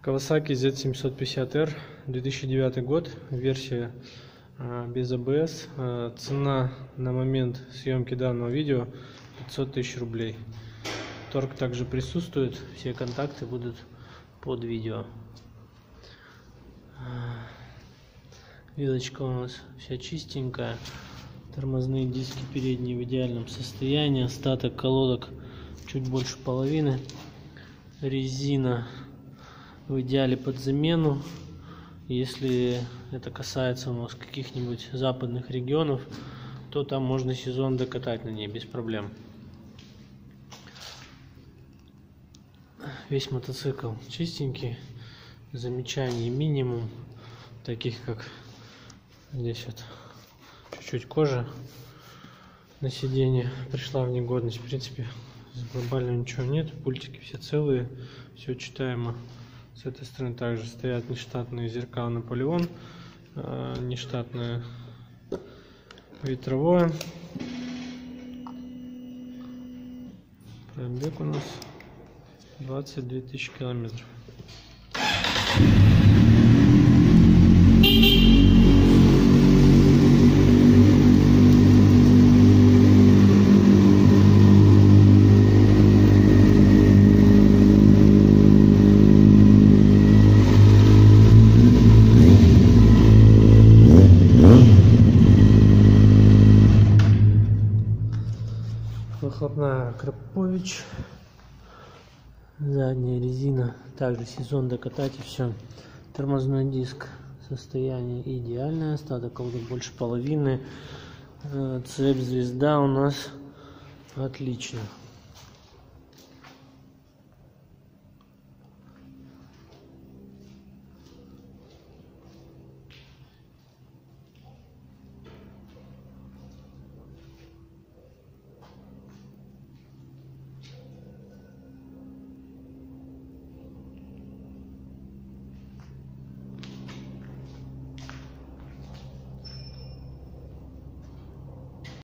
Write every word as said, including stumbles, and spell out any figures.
Kawasaki зет семьсот пятьдесят эр, две тысячи девятый год, версия а, без а бэ эс. А, цена на момент съемки данного видео пятьсот тысяч рублей. Торг также присутствует, все контакты будут под видео. Вилочка у нас вся чистенькая, тормозные диски передние в идеальном состоянии, остаток колодок чуть больше половины, резина в идеале под замену. Если это касается у нас каких-нибудь западных регионов, то там можно сезон докатать на ней без проблем. Весь мотоцикл чистенький, замечаний минимум, таких как здесь вот чуть-чуть кожа на сиденье пришла в негодность. В принципе, глобально ничего нет, пультики все целые, все читаемо. С этой стороны также стоят нештатные зеркала Наполеон, э, нештатное ветровое. Пробег у нас двадцать две тысячи километров. Выхлопная Крапович, задняя резина также сезон докатать и все. Тормозной диск состояние идеальное, остаток колодок больше половины, цепь звезда у нас отлично.